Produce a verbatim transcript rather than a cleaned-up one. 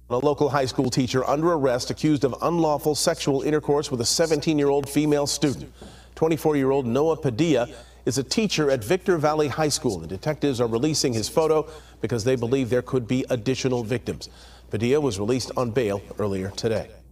A local high school teacher under arrest accused of unlawful sexual intercourse with a seventeen-year-old female student. twenty-four-year-old Noah Padilla is a teacher at Victor Valley High School. The detectives are releasing his photo because they believe there could be additional victims. Padilla was released on bail earlier today.